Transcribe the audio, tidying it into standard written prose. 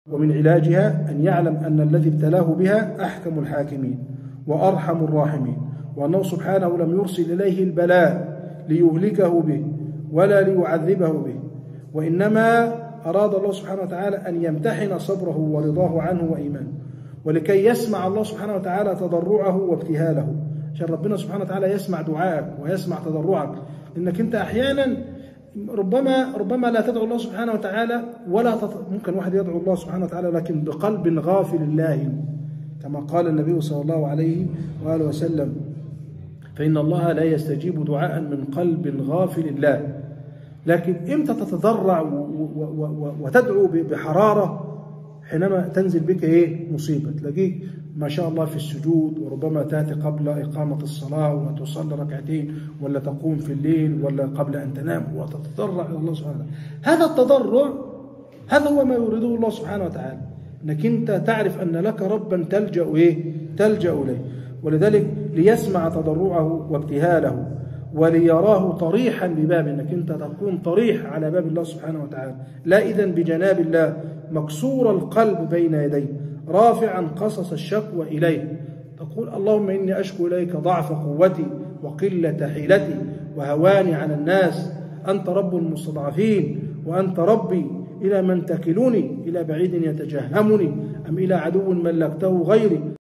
ومن علاجها أن يعلم أن الذي ابتلاه بها أحكم الحاكمين وأرحم الراحمين، وأنه سبحانه لم يرسل إليه البلاء ليهلكه به ولا ليعذبه به، وإنما أراد الله سبحانه وتعالى أن يمتحن صبره ورضاه عنه وإيمانه، ولكي يسمع الله سبحانه وتعالى تضرعه وابتهاله، عشان ربنا سبحانه وتعالى يسمع دعائك ويسمع تضرعك، لأنك أنت أحيانا ربما لا تدعو الله سبحانه وتعالى ممكن واحد يدعو الله سبحانه وتعالى لكن بقلب غافل الله، كما قال النبي صلى الله عليه وآله وسلم: فإن الله لا يستجيب دعاء من قلب غافل الله. لكن إمتى تتضرع وتدعو بحرارة؟ حينما تنزل بك مصيبة، تلاقيك ما شاء الله في السجود، وربما تأتي قبل إقامة الصلاة وتصلي ركعتين، ولا تقوم في الليل، ولا قبل أن تنام وتتضرع إلى الله سبحانه وتعالى. هذا التضرع هذا هو ما يريده الله سبحانه وتعالى، أنك أنت تعرف أن لك ربا تلجأ إليه، ولذلك ليسمع تضرعه وابتهاله وليراه طريحا بباب، أنك أنت تكون طريح على باب الله سبحانه وتعالى، لا إذن بجناب الله، مكسور القلب بين يديه، رافعا قصص الشكوى إليه، تقول: اللهم إني أشكو إليك ضعف قوتي وقلة حيلتي وهواني على الناس، أنت رب المستضعفين، وأنت ربي، إلى من تكلني؟ إلى بعيد يتجهمني أم إلى عدو ملكته غيري؟